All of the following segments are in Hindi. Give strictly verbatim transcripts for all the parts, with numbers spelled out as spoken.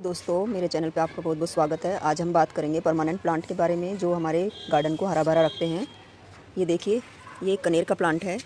दोस्तों, मेरे चैनल पे आपका बहुत बहुत स्वागत है। आज हम बात करेंगे परमानेंट प्लांट के बारे में जो हमारे गार्डन को हरा भरा रखते हैं। ये देखिए, ये कनेर का प्लांट है।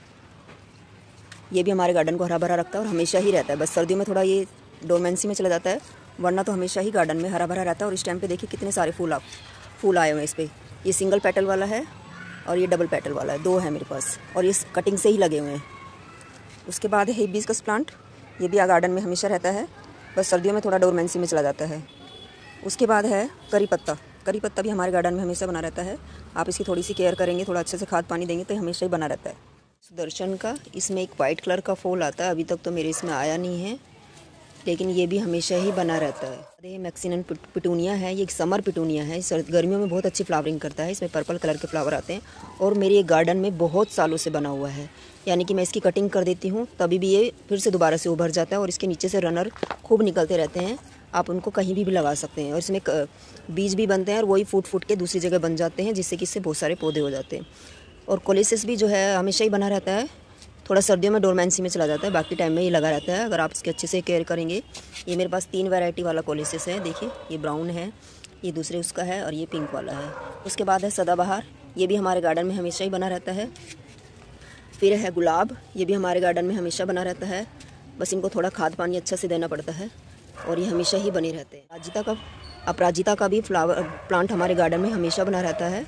ये भी हमारे गार्डन को हरा भरा रखता है और हमेशा ही रहता है। बस सर्दियों में थोड़ा ये डोरमेंसी में चला जाता है, वरना तो हमेशा ही गार्डन में हरा भरा रहता है। और इस टाइम पे देखिए कितने सारे फूल फूल आए हुए हैं इस पर। ये सिंगल पेटल वाला है और ये डबल पेटल वाला है, दो है मेरे पास, और ये कटिंग से ही लगे हुए हैं। उसके बाद है हिबिस्कस प्लांट। ये भी गार्डन में हमेशा रहता है, बस सर्दियों में थोड़ा डोरमेंसी में चला जाता है। उसके बाद है करी पत्ता। करी पत्ता भी हमारे गार्डन में हमेशा बना रहता है। आप इसकी थोड़ी सी केयर करेंगे, थोड़ा अच्छे से खाद पानी देंगे तो हमेशा ही बना रहता है। सुदर्शन का, इसमें एक वाइट कलर का फूल आता है, अभी तक तो मेरे इसमें आया नहीं है, लेकिन ये भी हमेशा ही बना रहता है। ये मैक्सिनन पिटूनिया है, ये एक समर पिटूनिया है। गर्मियों में बहुत अच्छी फ्लावरिंग करता है। इसमें पर्पल कलर के फ्लावर आते हैं और मेरे गार्डन में बहुत सालों से बना हुआ है। यानी कि मैं इसकी कटिंग कर देती हूँ तभी भी ये फिर से दोबारा से उभर जाता है और इसके नीचे से रनर खूब निकलते रहते हैं। आप उनको कहीं भी भी लगा सकते हैं और इसमें बीज भी बनते हैं और वही फूट फूट के दूसरी जगह बन जाते हैं, जिससे कि इससे बहुत सारे पौधे हो जाते हैं। और कोलेसिस भी जो है हमेशा ही बना रहता है, थोड़ा सर्दियों में डोरमेंसी में चला जाता है, बाकी टाइम में ही लगा रहता है अगर आप इसके अच्छे से केयर करेंगे। ये मेरे पास तीन वैरायटी वाला कोलेसिस है। देखिए, ये ब्राउन है, ये दूसरे उसका है और ये पिंक वाला है। उसके बाद है सदाबहार, ये भी हमारे गार्डन में हमेशा ही बना रहता है। फिर है गुलाब, ये भी हमारे गार्डन में हमेशा बना रहता है, बस इनको थोड़ा खाद पानी अच्छा से देना पड़ता है और ये हमेशा ही बने रहते हैं। अपराजिता का अपराजिता का भी फ्लावर प्लांट हमारे गार्डन में हमेशा बना रहता है।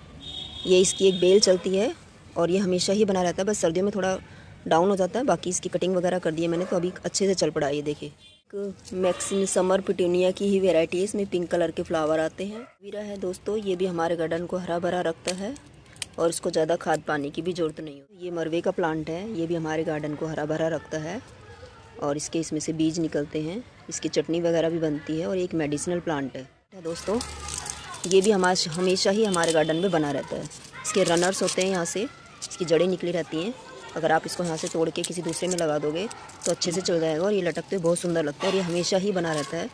ये इसकी एक बेल चलती है और ये हमेशा ही बना रहता है, बस सर्दियों में थोड़ा डाउन हो जाता है। बाकी इसकी कटिंग वगैरह कर दी है मैंने, तो अभी अच्छे से चल पड़ा है। ये देखिए, मैक्सिन समर पिटूनिया की ही वेराइटी है, इसमें पिंक कलर के फ्लावर आते हैं। वीरा है दोस्तों, ये भी हमारे गार्डन को हरा भरा रखता है और इसको ज़्यादा खाद पानी की भी ज़रूरत नहीं होती। ये मरवे का प्लांट है, ये भी हमारे गार्डन को हरा भरा रखता है और इसके इसमें से बीज निकलते हैं, इसकी चटनी वगैरह भी बनती है और एक मेडिसिनल प्लांट है दोस्तों। ये भी हमारे हमेशा ही हमारे गार्डन में बना रहता है। इसके रनर्स होते हैं, यहाँ से इसकी जड़ें निकली रहती हैं। अगर आप इसको यहाँ से तोड़ के किसी दूसरे में लगा दोगे तो अच्छे से चल जाएगा और ये लटकते बहुत सुंदर लगता है और ये हमेशा ही बना रहता है।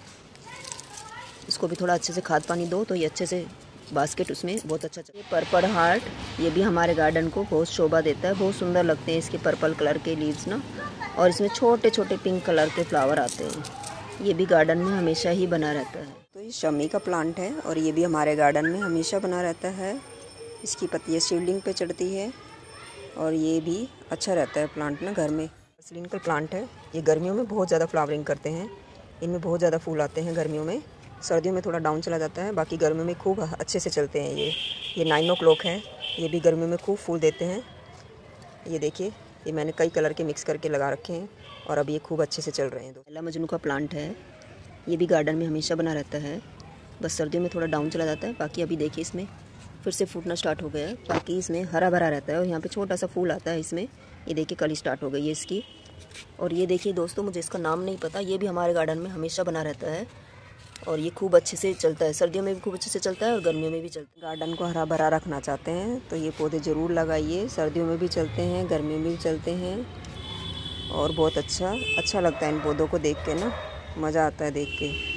इसको भी थोड़ा अच्छे से खाद पानी दो तो ये अच्छे से बास्केट उसमें बहुत अच्छा चलता है। पर्पल हार्ट, ये भी हमारे गार्डन को बहुत शोभा देता है, बहुत सुंदर लगते हैं इसके पर्पल कलर के लीव्स ना, और इसमें छोटे छोटे पिंक कलर के फ्लावर आते हैं। ये भी गार्डन में हमेशा ही बना रहता है। तो ये शमी का प्लांट है और ये भी हमारे गार्डन में हमेशा बना रहता है। इसकी पत्तियाँ शिवलिंग पे चढ़ती है और ये भी अच्छा रहता है प्लांट ना घर में। मसलिन का प्लांट है, ये गर्मियों में बहुत ज़्यादा फ्लावरिंग करते हैं, इनमें बहुत ज़्यादा फूल आते हैं गर्मियों में। सर्दियों में थोड़ा डाउन चला जाता है, बाकी गर्मियों में खूब अच्छे से चलते हैं। ये ये नाइन ओ क्लॉक है, ये भी गर्मियों में खूब फूल देते हैं। ये देखिए, ये मैंने कई कलर के मिक्स करके लगा रखे हैं और अब ये खूब अच्छे से चल रहे हैं। लैला मजनू का प्लांट है, ये भी गार्डन में हमेशा बना रहता है, बस सर्दियों में थोड़ा डाउन चला जाता है। बाकी अभी देखिए इसमें फिर से फूटना स्टार्ट हो गया है, बाकी इसमें हरा भरा रहता है और यहाँ पे छोटा सा फूल आता है इसमें। ये देखिए कली स्टार्ट हो गई है इसकी। और ये देखिए दोस्तों, मुझे इसका नाम नहीं पता, ये भी हमारे गार्डन में हमेशा बना रहता है और ये खूब अच्छे से चलता है, सर्दियों में भी खूब अच्छे से चलता है और गर्मियों में भी चलता है। गार्डन को हरा भरा रखना चाहते हैं तो ये पौधे ज़रूर लगाइए, सर्दियों में भी चलते हैं, गर्मियों में भी चलते हैं और बहुत अच्छा अच्छा लगता है इन पौधों को देख के ना, मज़ा आता है देख के।